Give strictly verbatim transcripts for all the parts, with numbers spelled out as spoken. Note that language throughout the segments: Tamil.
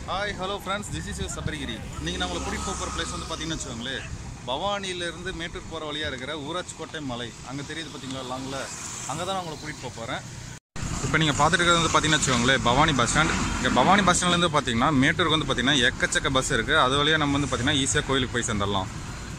Hi, hello friends, this is your Sabarigiri. நீங்கள் நம்மளை கூட்டிகிட்டு போகிற பிளேஸ் வந்து பார்த்தீங்கன்னு வச்சுக்கோங்களேன், பவானியிலேருந்து மேட்டூர் போகிற வழியாக இருக்கிற ஊராட்சிக்கோட்டை மலை அங்கே தெரியுது பார்த்தீங்களா லாங்கில், அங்கே தான் நான் உங்களை கூட்டிகிட்டு போக போகிறேன். இப்போ நீங்கள் பார்த்துட்டு இருக்கிறது வந்து பார்த்தீங்கன்னு வச்சுக்கோங்களேன் பவானி பஸ் ஸ்டாண்ட். இங்கே பவானி பஸ் ஸ்டாண்ட்லேருந்து பார்த்தீங்கன்னா மேட்டூருக்கு வந்து பார்த்தீங்கன்னா எக்கச்சக்க பஸ் இருக்குது. அது வழியாக நம்ம வந்து பார்த்தீங்கன்னா ஈஸியாக கோயிலுக்கு போய் சேர்ந்துடலாம்.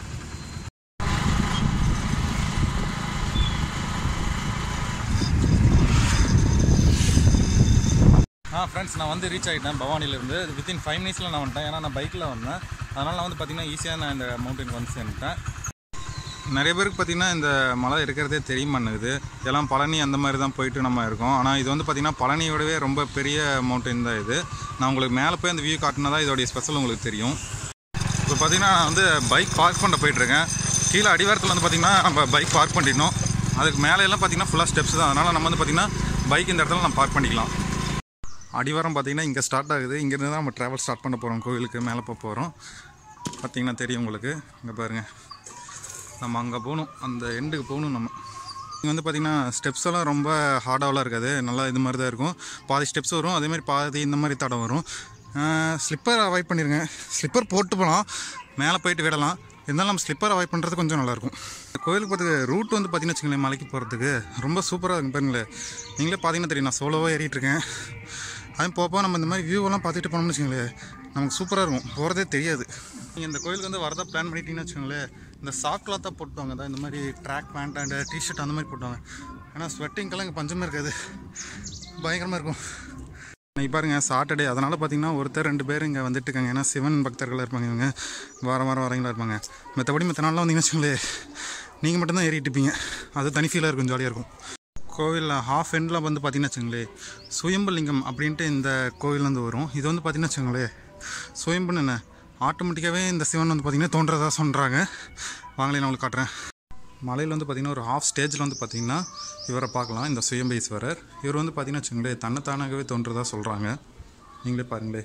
ஆ ஃப்ரெண்ட்ஸ், நான் வந்து ரீச் ஆகிட்டேன் பவானிலேருந்து. வித்தின் ஃபைவ் மினிட்ஸில் நான் வந்துட்டேன். ஏன்னா நான் பைக்கில் வந்தேன், அதனால் நான் வந்து பார்த்திங்கன்னா ஈஸியாக நான் இந்த மவுண்டன் வந்து சேர்ந்துட்டேன். நிறைய பேருக்கு பார்த்திங்கன்னா இந்த மலை இருக்கிறதே தெரிய மாட்டேங்குது. எல்லாம் பழனி அந்த மாதிரி தான் போயிட்டு நம்ம இருக்கோம். ஆனால் இது வந்து பார்த்திங்கன்னா பழனியோடவே ரொம்ப பெரிய மவுண்டன் தான் இது. நான் உங்களுக்கு மேலே போய் அந்த வியூ காட்டினா தான் இதோடைய ஸ்பெஷல் உங்களுக்கு தெரியும். இப்போ பார்த்திங்கன்னா நான் வந்து பைக் பார்க் பண்ண போயிட்டுருக்கேன். கீழே அடிவாரத்தில் வந்து பார்த்திங்கன்னா நம்ம பைக் பார்க் பண்ணிட்டோம். அதுக்கு மேலே எல்லாம் பார்த்திங்கன்னா ஃபுல்லாக ஸ்டெப்ஸ் தான். அதனால் நம்ம வந்து பார்த்திங்கன்னா பைக் இந்த இடத்துல நம்ம பார்க் பண்ணிக்கலாம். அடிவாரம் பார்த்திங்கன்னா இங்கே ஸ்டார்ட் ஆகுது. இங்கேருந்து தான் நம்ம ட்ராவல் ஸ்டார்ட் பண்ண போகிறோம். கோவிலுக்கு மேலே போக போகிறோம். பார்த்திங்கன்னா தெரியும் உங்களுக்கு. இங்கே பாருங்கள், நம்ம அங்கே போகணும், அந்த எண்டுக்கு போகணும். நம்ம இங்கே வந்து பார்த்திங்கன்னா ஸ்டெப்ஸ் எல்லாம் ரொம்ப ஹார்டாகலாம் இருக்காது, நல்லா இது மாதிரி தான் இருக்கும். பாதி ஸ்டெப்ஸ் வரும், அதேமாதிரி பாதி இந்த மாதிரி தடம் வரும். ஸ்லிப்பர் அவாய்ட் பண்ணிடுங்க. ஸ்லிப்பர் போட்டு போகலாம், மேலே போயிட்டு விடலாம். இருந்தாலும் நம்ம ஸ்லிப்பர் அவாய்ட் பண்ணுறது கொஞ்சம் நல்லாயிருக்கும். கோயிலுக்கு போகிறதுக்கு ரூட் வந்து பார்த்திங்கன்னா வச்சுங்களேன், மலைக்கு போகிறதுக்கு ரொம்ப சூப்பராக இருக்கும். பாருங்களேன், நீங்களே பார்த்தீங்கன்னா தெரியும், நான் சோலோவாக ஏறிட்டுருக்கேன். அதுவும் போப்போ நம்ம இந்த மாதிரி வியூவெல்லாம் பார்த்துட்டு போனோம்னு வச்சுங்களேன், நமக்கு சூப்பராக இருக்கும், போகிறதே தெரியாது. நீங்கள் இந்த கோயிலுக்கு வந்து வரதா பிளான் பண்ணிட்டீங்கன்னு வச்சுக்கோங்களேன், இந்த சாக்லாக தான் போட்டுவாங்க தான், இந்த மாதிரி ட்ராக் பேண்ட் அண்ட் டிஷர்ட் அந்த மாதிரி போட்டுவாங்க. ஏன்னா ஸ்வெட்டிங்கெல்லாம் இங்கே பஞ்சமே இருக்காது, பயங்கரமாக இருக்கும். இன்றைக்கி பாருங்கள் சாட்டர்டே, அதனால் பார்த்திங்கன்னா ஒருத்தர் ரெண்டு பேர் இங்கே வந்துட்டு இருக்காங்க. ஏன்னா சிவன் பக்தர்களாக இருப்பாங்க, இவங்க வாரம் வாரம் வரவங்களாக இருப்பாங்க. மற்றபடி மற்ற நாள்லாம் வந்தீங்கன்னு வச்சுக்கோங்களேன், நீங்கள் மட்டும்தான் ஏறிட்டு இருப்பீங்க. அது தனி ஃபீலாக இருக்கும், ஜாலியாக இருக்கும். கோவிலில் ஹாஃப் எண்டில் வந்து பார்த்திங்கன்னா வச்சுங்களேன் சுயம்புலிங்கம் அப்படின்ட்டு இந்த கோவிலேருந்து வரும். இது வந்து பார்த்திங்கன்னா வச்சுங்களேன் சுயம்புன்னு என்ன ஆட்டோமேட்டிக்காகவே இந்த சிவன் வந்து பார்த்திங்கன்னா தோன்றதா சொல்கிறாங்க. வாங்களே நான் உங்களுக்கு காட்டுறேன். மலையில் வந்து பார்த்திங்கன்னா ஒரு ஹாஃப் ஸ்டேஜில் வந்து பார்த்திங்கன்னா இவரை பார்க்கலாம், இந்த சுயம்பீஸ்வரர். இவர் வந்து பார்த்திங்கன்னா வச்சுங்களேன் தன்னைத்தானாகவே தோன்றதா சொல்கிறாங்க. நீங்களே பாருங்களே.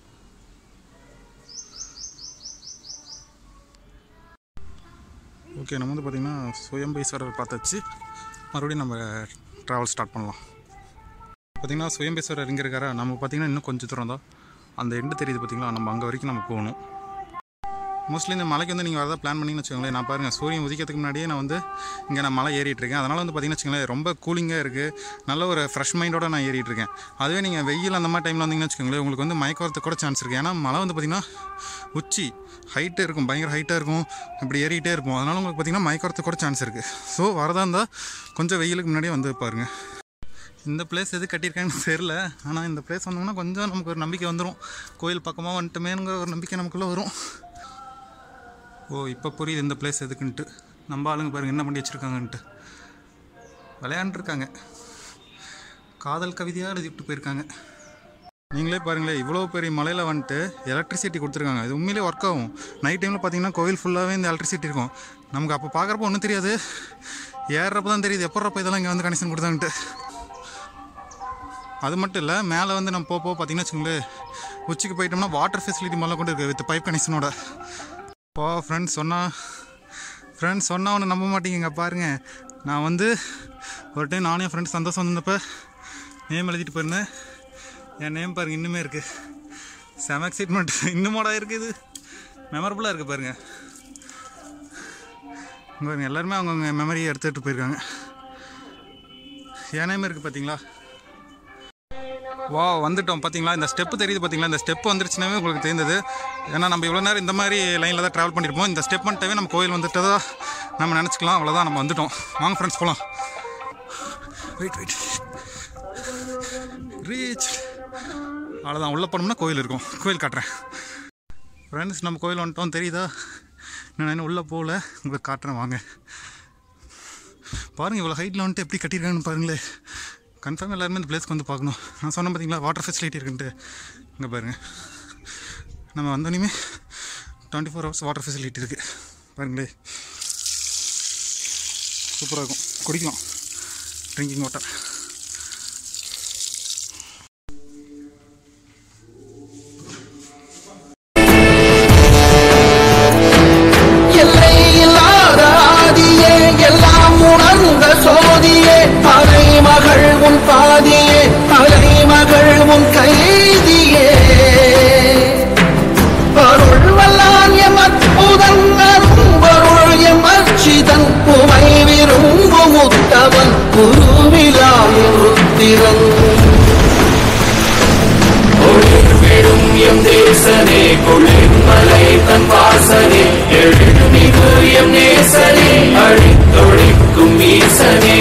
ஓகே, நம்ம வந்து பார்த்திங்கன்னா சுயம்பீஸ்வரர் பார்த்தாச்சு. மறுபடியும் நம்ம ட்ராவல் ஸ்டார்ட் பண்ணலாம். பார்த்திங்கன்னா சுயம்பீஸ்வரர் இங்கே இருக்காரா, நம்ம பார்த்திங்கன்னா இன்னும் கொஞ்சம் தூரம் தான் அந்த எண்டு தெரியுது பார்த்திங்களா, நம்ம அங்கே வரைக்கும் நம்ம போகணும். மோஸ்ட்லி இந்த மலைக்கு வந்து நீங்கள் வரதான் பிளான் பண்ணிங்கன்னு வச்சுக்கோங்களேன். நான் பாருங்கள் சூரியன் உதிக்கிறதுக்கு முன்னாடியே நான் வந்து இங்கே நான் மலை ஏறிட்டுருக்கேன். அதனால் வந்து பார்த்திங்கன்னா வச்சுக்கோங்களேன் ரொம்ப கூலிங்காக இருக்குது, நல்ல ஒரு ஃப்ரெஷ் மைண்டோடு நான் ஏறிட்டுருக்கேன். அதுவே நீங்கள் வெயில் அந்த மாதிரி டைமில் வந்தீங்கன்னு வச்சுக்கோங்களேன், உங்களுக்கு வந்து மயக்க வரத்துக்கு கூட சான்ஸ் இருக்குது. ஏன்னா மலை வந்து பார்த்திங்கன்னா உச்சி ஹைட்டு இருக்கும், பயங்கர ஹைட்டாக இருக்கும், இப்படி ஏறிக்கிட்டே இருக்கும். அதனால் உங்களுக்கு பார்த்திங்கன்னா மயக்க வரத்துக்கு கூட சான்ஸ் இருக்குது. ஸோ வரதாக இருந்தால் கொஞ்சம் வெயிலுக்கு முன்னாடியே வந்து பாருங்கள். இந்த பிளேஸ் எது கட்டியிருக்காங்கன்னு தெரில, ஆனால் இந்த பிளேஸ் வந்தோம்னா கொஞ்சம் நமக்கு ஒரு நம்பிக்கை வந்துடும். கோயில் பக்கமாக வந்துட்டுமேங்கிற ஒரு நம்பிக்கை நமக்குள்ளே வரும். ஓ, இப்போ புரியுது இந்த பிளேஸ் எதுக்குன்ட்டு. நம்ம ஆளுங்க பாருங்கள் என்ன பண்ணி வச்சுருக்காங்கன்ட்டு, விளையாண்டுருக்காங்க, காதல் கவிதையாக எழுதிட்டு போயிருக்காங்க. நீங்களே பாருங்களேன், இவ்வளோ பெரிய மலையில் வந்துட்டு எலக்ட்ரிசிட்டி கொடுத்துருக்காங்க. இது உண்மையிலே ஒர்க் ஆகும். நைட் டைமில் பார்த்திங்கன்னா கோவில் ஃபுல்லாகவே இந்த எலக்ட்ரிசிட்டி இருக்கும். நமக்கு அப்போ பார்க்குறப்ப ஒன்றும் தெரியாது, ஏறுறப்ப தான் தெரியுது எப்பட்றப்ப இதெல்லாம் இங்கே வந்து கனெக்ஷன் கொடுத்தாங்கன்ட்டு. அது மட்டும் இல்லை, மேலே வந்து நம்ம போக போக பார்த்திங்கன்னா வச்சுங்களேன் உச்சிக்கு போயிட்டோம்னா வாட்டர் ஃபெசிலிட்டி மேலே கொண்டு இருக்குது வித் பைப் கனெக்ஷனோட. இப்போ ஃப்ரெண்ட்ஸ் சொன்னால் ஃப்ரெண்ட்ஸ் சொன்னால் ஒன்று நம்ப மாட்டேங்க. பாருங்கள், நான் வந்து ஒரு டைம் நானே ஃப்ரெண்ட்ஸ் சந்தோஷம் வந்தப்போ நேம் எழுதிட்டு போயிருந்தேன். என் நேம் பாருங்கள் இன்னுமே இருக்குது. செம எக்ஸைட்மெண்ட், இன்னுமோட இருக்குது, மெமரபுளாக இருக்குது பாருங்கள். பாருங்கள் எல்லாருமே அவங்கவுங்க மெமரியை எடுத்துகிட்டு போயிருக்காங்க. என் நேம் இருக்குது பார்த்தீங்களா. வா வந்துட்டோம் பார்த்தீங்களா, இந்த ஸ்டெப்பு தெரியுது பார்த்தீங்களா. இந்த ஸ்டெப்பு வந்துருச்சுனாவே உங்களுக்கு தெரிந்தது. ஏன்னா நம்ம இவ்வளோ நேரம் இந்த மாதிரி லைனில் தான் ட்ராவல் பண்ணியிருப்போம். இந்த ஸ்டெப் பண்ணிட்டவே நம்ம கோயில் வந்துட்டதா நம்ம நினச்சிக்கலாம். அவ்வளோதான், நம்ம வந்துட்டோம். வாங்க ஃப்ரெண்ட்ஸ் போகலாம். Wait wait reach. அவ்வளோதான், உள்ளே போனோம்னா கோயில் இருக்கும். கோயில் காட்டுறேன் ஃப்ரெண்ட்ஸ். நம்ம கோயில் வந்துட்டோம் தெரியுதா. நான் என்ன உள்ளே போகல, உங்களுக்கு காட்டுறேன் வாங்க. பாருங்கள் இவ்வளோ ஹைட்டில் வந்துட்டு எப்படி கட்டியிருக்காங்கன்னு பாருங்களேன். கன்ஃபார்ம் எல்லாருமே இந்த பிளேஸ்க்கு வந்து பார்க்கணும். நான் சொன்னேன் பார்த்தீங்களா வாட்டர் ஃபெசிலிட்டி இருக்குன்ட்டு. இங்கே பாருங்கள், நம்ம வந்தோடனே twenty four hours water facility இருக்குது பாருங்களே. சூப்பராக இருக்கும், குடிக்கலாம் ட்ரிங்கிங் வாட்டர். சோதியே அலை மகள் உன் பாதியே அலை மகள் உன் கைதியே. எம் தேசனே கொள்ளிமலை தன் வாசனே எழுமிகு எம் நேசனே அழித்தொழிக்கும் ஈசனே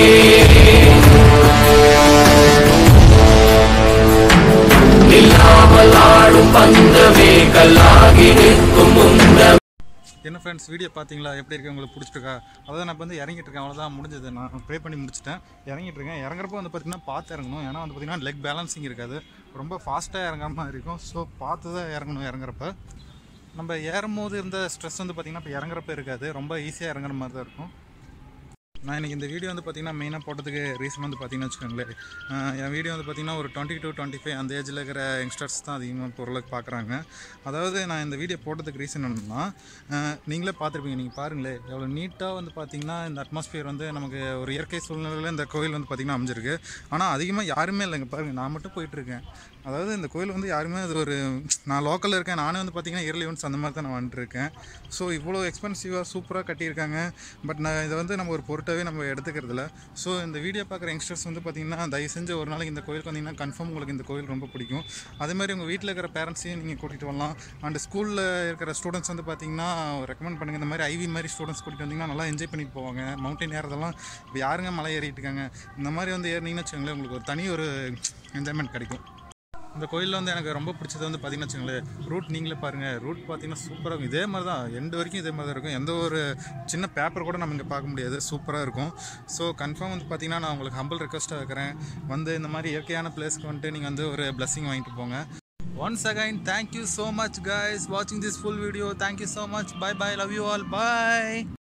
இல்லாமல் ஆடும் பந்தமே கல்லாகி நிற்கும் முந்தமே. என்ன ஃப்ரெண்ட்ஸ், வீடியோ பார்த்தீங்களா? எப்படி இருக்கு? உங்களுக்கு பிடிச்சிருக்கா? அதாவது நான் இப்போ வந்து இறங்கிட்டு இருக்கேன், அவ்வளோதான் முடிஞ்சது. நான் ப்ரே பண்ணி முடிச்சிட்டேன், இறங்கிட்டு இருக்கேன். இறங்குறப்போ வந்து பார்த்திங்கன்னா பார்த்து இறங்கணும், ஏன்னா வந்து பார்த்திங்கன்னா லெக் பேலன்சிங் இருக்காது, ரொம்ப ஃபாஸ்ட்டாக இறங்குற மாதிரி இருக்கும். ஸோ பார்த்து தான் இறங்கணும். இறங்குறப்ப நம்ம ஏறும் போது இருந்த ஸ்ட்ரெஸ் வந்து பார்த்திங்கன்னா இப்போ இறங்குறப்ப இருக்காது, ரொம்ப ஈஸியாக இறங்குற மாதிரி தான் இருக்கும். நான் இன்றைக்கி இந்த வீடியோ வந்து பார்த்திங்கன்னா மெயினாக போட்டதுக்கு ரீசன் வந்து பார்த்திங்கன்னா வச்சுக்கோங்களேன், என் வீடியோ வந்து பார்த்திங்கன்னா ஒரு டுவெண்ட்டி டூ டுவெண்ட்டி ஃபைவ் அந்த ஏஜில் இருக்கிற யங்ஸ்டர்ஸ் தான் அதிகமாக பொருளுக்கு பார்க்குறாங்க. அதாவது நான் இந்த வீடியோ போட்டதுக்கு ரீசன் என்னன்னா, நீங்களே பார்த்துருப்பீங்க, நீங்கள் பாருங்களேன் எவ்வளோ நீட்டாக வந்து பார்த்திங்கன்னா இந்த அட்மாஸ்பியர் வந்து நமக்கு ஒரு இயற்கை சூழ்நிலையில் இந்த கோயில் வந்து பார்த்திங்கன்னா அமைஞ்சிருக்கு. ஆனால் அதிகமாக யாருமே இல்லைங்க, பாருங்கள் நான் மட்டும் போயிட்டுருக்கேன். அதாவது இந்த கோயில் வந்து யாருமே அது ஒரு, நான் லோக்கலில் இருக்கேன், நானே வந்து பார்த்திங்கன்னா இயர்லி ஒன்ஸ் அந்த மாதிரி தான் நான் வந்துட்டுருக்கேன். ஸோ இவ்வளோ எக்ஸ்பென்சிவாக சூப்பராக கட்டியிருக்காங்க. பட் நான் இதை வந்து நம்ம ஒரு பொருட்டாகவே நம்ம எடுத்துக்கிறதில்ல. ஸோ இந்த வீடியோ பார்க்குற யங்ஸ்டர்ஸ் வந்து பார்த்திங்கன்னா தயவு செஞ்சு ஒரு நாளைக்கு இந்த கோயிலுக்கு வந்தீங்கன்னா கன்ஃபார்ம் உங்களுக்கு இந்த கோயில் ரொம்ப பிடிக்கும். அதேமாதிரி உங்கள் வீட்டில் இருக்கிற பேரண்ட்ஸையும் நீங்கள் கூட்டிகிட்டு வரலாம். அண்ட் ஸ்கூலில் இருக்கிற ஸ்டூடெண்ட்ஸ் வந்து பார்த்திங்கன்னா ரெக்கமெண்ட் பண்ணுங்கள், இந்த மாதிரி ஐவி மாதிரி ஸ்டூடெண்ட்ஸ் கூட்டிகிட்டு வந்தீங்கன்னா நல்லா என்ஜாய் பண்ணிட்டு போவாங்க. மவுண்டன் ஏறதெல்லாம் இப்போ யாருங்க மலை ஏறிட்டு இருக்காங்க, இந்த மாதிரி வந்து ஏறினீங்கன்னு வச்சுக்கோங்களேன் உங்களுக்கு ஒரு தனி ஒரு என்ஜாய்மெண்ட் கிடைக்கும். இந்த கோயிலில் வந்து எனக்கு ரொம்ப பிடிச்சது வந்து பார்த்திங்கன்னா வச்சுங்களேன், ரூட் நீங்களே பாருங்கள், ரூட் பார்த்திங்கன்னா சூப்பராக இருக்கும். இதே மாதிரி தான் எண்டு வரைக்கும் இதே மாதிரி தான் இருக்கும், எந்த ஒரு சின்ன பேப்பர் கூட நம்ம இங்கே பார்க்க முடியாது, சூப்பராக இருக்கும். ஸோ கன்ஃபார்ம் வந்து பார்த்திங்கன்னா நான் உங்களுக்கு ஹம்பிள் ரெக்வஸ்ட்டாக வைக்கிறேன், வந்து இந்த மாதிரி இயற்கையான பிளேஸ்க்கு வந்துட்டு நீங்கள் வந்து ஒரு பிளஸிங் வாங்கிட்டு போங்க. Once again thank you so much guys வாட்சிங் this full video. Thank you so much. Bye bye. Love you all. By.